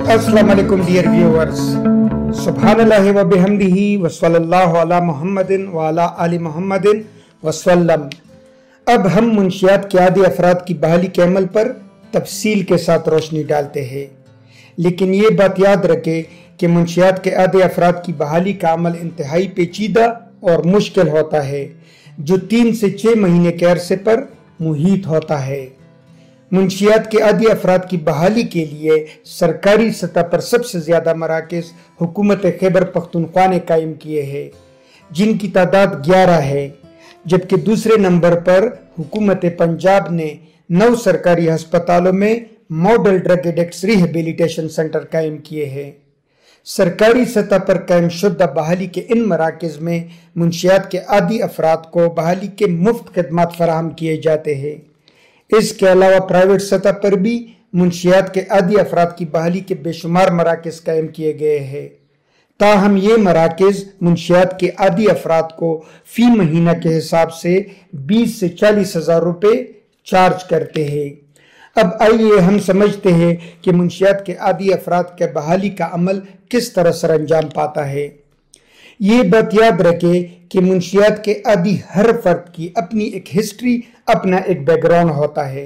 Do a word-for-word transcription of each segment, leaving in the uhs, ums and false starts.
अस्सलाम वालेकुम dear viewers, सुब्हानल्लाहि व बिहम्दिही व सल्लल्लाहु अला मुहम्मदिन व अला आलि मुहम्मदिन वसल्लम। अब हम मुंशियात के आदी अफराद की बहाली के अमल पर तफसील के साथ रोशनी डालते हैं, लेकिन ये बात याद रखें कि मुंशियात के आदी अफराद की बहाली का अमल इंतहाई पेचीदा और मुश्किल होता है, जो तीन से छः महीने के अरसे पर मुहीत होता है। मुंशियात के आदी अफराद की बहाली के लिए सरकारी सतह पर सबसे ज़्यादा मराकज़ हुकूमत खैबर पख्तूनख्वा ने कायम किए हैं, जिनकी तादाद ग्यारह है, जबकि दूसरे नंबर पर हुकूमत पंजाब ने नौ सरकारी हस्पतालों में model drug addicts rehabilitation centre कायम किए हैं। सरकारी सतह पर कायम शुदा बहाली के इन मराकज़ में मुंशियात के आदी अफराद को बहाली के मुफ्त खदमात फराहम किए जाते हैं। इसके अलावा प्राइवेट सतह पर भी मुंशियात के आदी अफराद की बहाली के बेशुमार मराकज़ कायम किए गए हैं। ताहम ये मराकज़ मुंशियात के आदी अफराद को फी महीना के हिसाब से बीस से चालीस हजार रुपये चार्ज करते हैं। अब आइए हम समझते हैं कि मुंशियात के आदी अफराद के बहाली का अमल किस तरह सर अंजाम पाता है। ये बात याद रखें कि मुंशियात के आदी हर फर्द की अपनी एक हिस्ट्री, अपना एक बैकग्राउंड होता है।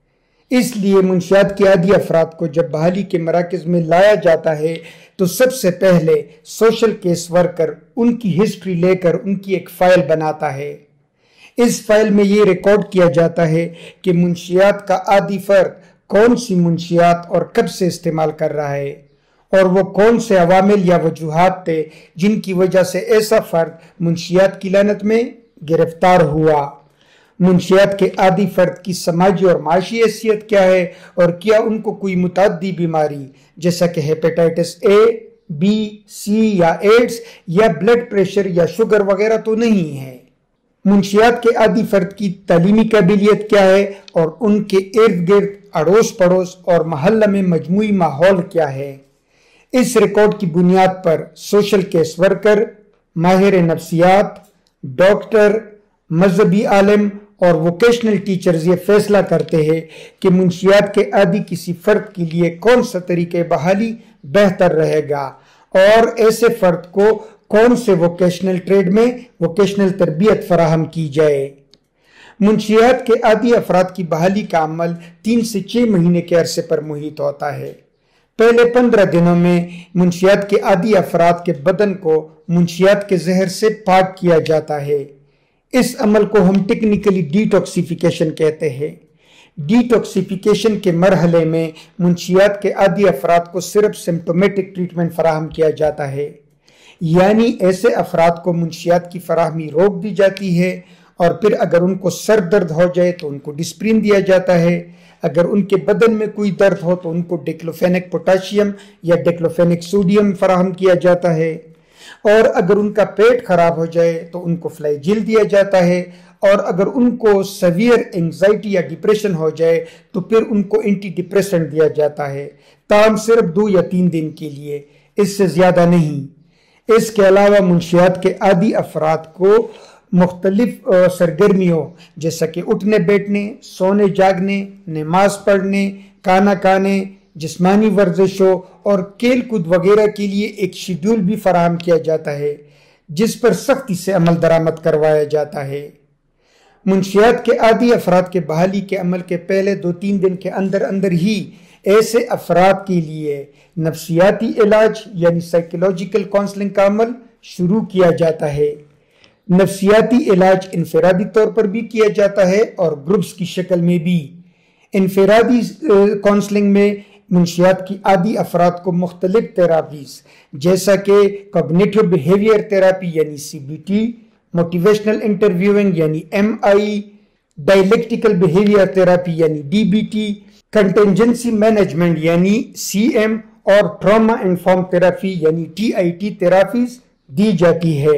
इसलिए मुंशियात के आदी अफराद को जब बहाली के मराकज़ में लाया जाता है तो सबसे पहले सोशल केस वर्कर उनकी हिस्ट्री लेकर उनकी एक फ़ाइल बनाता है। इस फाइल में ये रिकॉर्ड किया जाता है कि मुंशियात का आदी फर्द कौन सी मुंशियात और कब से इस्तेमाल कर रहा है, और वो कौन से अवामिल या वजूहात थे जिनकी वजह से ऐसा फर्द मुंशियात की लानत में गिरफ्तार हुआ। मुंशियात के आदी फर्द की समाजी और माशी हैसियत क्या है, और क्या उनको कोई मुतअद्दी बीमारी जैसा कि हेपेटाइटिस ए, बी, सी या एड्स या ब्लड प्रेशर या शुगर वगैरह तो नहीं है। मुंशियात के आदी फर्द की तालीमी काबिलियत क्या है, और उनके इर्द गिर्द अड़ोस पड़ोस और महल्ला में मजमूई माहौल क्या है। इस रिकॉर्ड की बुनियाद पर सोशल केस वर्कर, माहिर नफ्सियात, डॉक्टर, मजहबी आलिम और वोकेशनल टीचर्स ये फैसला करते हैं कि मुंशियात के आदी किसी फर्द के लिए कौन सा तरीके बहाली बेहतर रहेगा, और ऐसे फर्द को कौन से वोकेशनल ट्रेड में वोकेशनल तरबियत फराहम की जाए। मुंशियात के आदी अफराद की बहाली का अमल तीन से छः महीने के अरसे पर मुहीत होता है। पहले पंद्रह दिनों में मुंशियात के आदी अफराद के बदन को मुंशियात के जहर से पाक किया जाता है। इस अमल को हम टेक्निकली डिटॉक्सिफिकेशन कहते हैं। डिटॉक्सिफिकेशन के मरहले में मुंशियात के आदी अफराद को सिर्फ सिम्प्टोमेटिक ट्रीटमेंट फराहम किया जाता है, यानी ऐसे अफराद को मुंशियात की फराहमी रोक दी जाती है, और फिर अगर उनको सर दर्द हो जाए तो उनको डिस्प्रिन दिया जाता है। अगर उनके बदन में कोई दर्द हो तो उनको डिक्लोफेनिक पोटाशियम या डिक्लोफेनिक सोडियम फराहम किया जाता है, और अगर उनका पेट खराब हो जाए तो उनको फ्लाइजिल दिया जाता है, और अगर उनको सवियर एंजाइटी या डिप्रेशन हो जाए तो फिर उनको एंटी डिप्रेसेंट दिया जाता है, ताम सिर्फ दो या तीन दिन के लिए, इससे ज़्यादा नहीं। इसके अलावा मुंशियात के आदी अफराद को मुख्तलिफ सरगर्मियों जैसा कि उठने बैठने, सोने जागने, नमाज पढ़ने, खाना खाने, जिस्मानी वर्जिशों और खेल कूद वगैरह के लिए एक शेड्यूल भी फराहम किया जाता है, जिस पर सख्ती से अमल दरामद करवाया जाता है। मुंशियात के आदी अफराद के बहाली के अमल के पहले दो तीन दिन के अंदर अंदर ही ऐसे अफराद के लिए नफ्सियाती इलाज यानी साइकोलॉजिकल काउंसलिंग का अमल शुरू किया जाता है। नफ्सियाती इलाज इनफरादी तौर पर भी किया जाता है और ग्रुप्स की शक्ल में भी। इनफरादी काउंसलिंग में मुंशियात की आदी अफराद को मुख्तलिफ थेरापीज जैसा कि कॉग्निटिव बिहेवियर थेरापी यानी C B T, motivational interviewing यानी M I, dialectical behaviour therapy यानी D B T, contingency management यानी सी एम और ट्रॉमा इन्फॉर्म थेरापी यानी टी आई टी थेरापीज दी जाती है।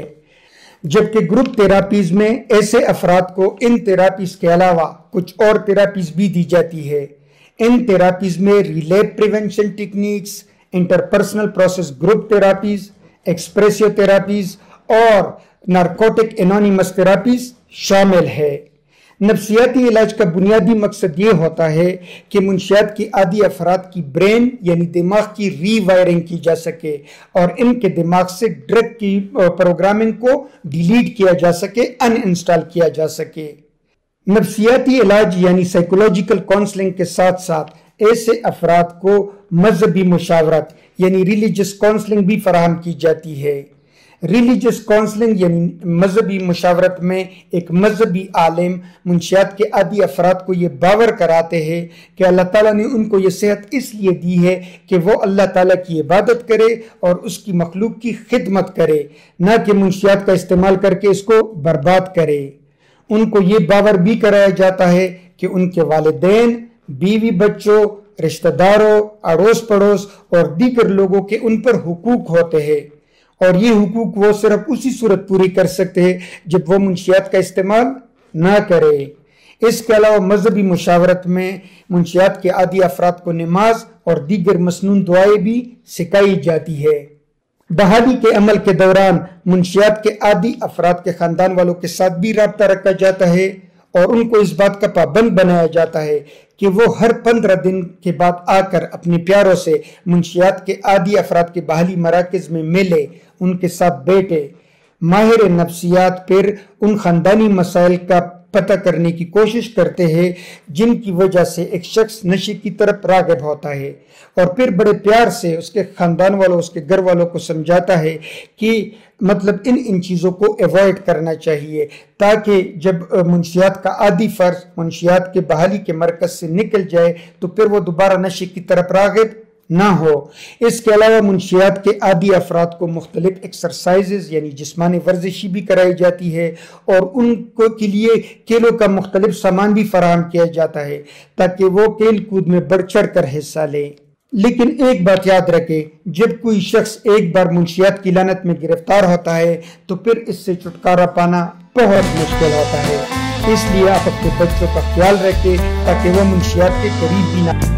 जबकि ग्रुप थेरापीज में ऐसे अफराद को इन थेरापीज के अलावा कुछ और थेरापीज भी दी जाती है। इन थेरापीज में relapse prevention techniques, interpersonal process group therapies, expressive therapies और नारकोटिक एनोनिमस थेरापीज शामिल है। نفسیاتی علاج کا بنیادی مقصد یہ ہوتا ہے کہ منشیات کی عادی افراد کی برین یعنی دماغ کی ری وائرنگ کی جا سکے اور ان کے دماغ سے ڈرگ کی پروگرامنگ کو ڈیلیٹ کیا جا سکے، ان انسٹال کیا جا سکے۔ نفسیاتی علاج یعنی سائیکولوجیکل کونسلنگ کے ساتھ ساتھ ایسے افراد کو مذہبی مشاورت یعنی ریلیجس کونسلنگ بھی فراہم کی جاتی ہے۔ ریلیجس کونسلنگ یعنی مذہبی مشاورت میں ایک مذہبی عالم منشیات کے عادی افراد کو یہ باور کراتے ہیں کہ اللہ تعالیٰ نے ان کو یہ صحت اس لیے دی ہے کہ وہ اللہ تعالیٰ کی عبادت کرے اور اس کی مخلوق کی خدمت کرے، نہ کہ منشیات کا استعمال کر کے اس کو برباد کرے۔ ان کو یہ باور بھی کرایا جاتا ہے کہ ان کے والدین، بیوی بچوں، رشتہ داروں، اڑوس پڑوس اور دیگر لوگوں کے ان پر حقوق ہوتے ہیں، اور یہ حقوق وہ صرف اسی صورت پوری کر سکتے ہیں جب وہ منشیات کا استعمال نہ کرے۔ اس کے علاوہ مذہبی مشاورت میں منشیات کے عادی افراد کو نماز اور دیگر مسنون دعائیں بھی سکھائی جاتی ہے۔ بحالی کے عمل کے دوران منشیات کے عادی افراد کے خاندان والوں کے ساتھ بھی رابطہ رکھا جاتا ہے اور ان کو اس بات کا پابند بنایا جاتا ہے کہ وہ ہر پندرہ دن کے بعد آ کر اپنے پیاروں سے منشیات کے عادی افراد کے بحالی مراکز میں ملے، ان کے ساتھ بیٹھے۔ ماہر نفسیات پھر ان خاندانی مسائل کا پتہ کرنے کی کوشش کرتے ہیں جن کی وجہ سے ایک شخص نشے کی طرف راغب ہوتا ہے، اور پھر بڑے پیار سے اس کے خاندان والوں، اس کے گھر والوں کو سمجھاتا ہے کہ مطلب ان ان چیزوں کو ایوائڈ کرنا چاہیے، تاکہ جب منشیات کا عادی فرد منشیات کے بحالی کے مرکز سے نکل جائے تو پھر وہ دوبارہ نشے کی طرف راغب نہ ہو۔ اس کے علاوہ منشیات کے عادی افراد کو مختلف ایکسرسائزز یعنی جسمانی ورزشی بھی کرائی جاتی ہے، اور ان کو کے لیے کھیلوں کا مختلف سامان بھی فراہم کیا جاتا ہے تاکہ وہ کھیل کود میں بڑھ چڑھ کر حصہ لیں۔ لیکن ایک بات یاد رکھیں، جب کوئی شخص ایک بار منشیات کی لعنت میں گرفتار ہوتا ہے تو پھر اس سے چھٹکارا پانا بہت مشکل ہوتا ہے۔ اس لیے آپ اپنے بچوں کا خیال رکھیں تاکہ وہ منشیات کے قریب بھی نہ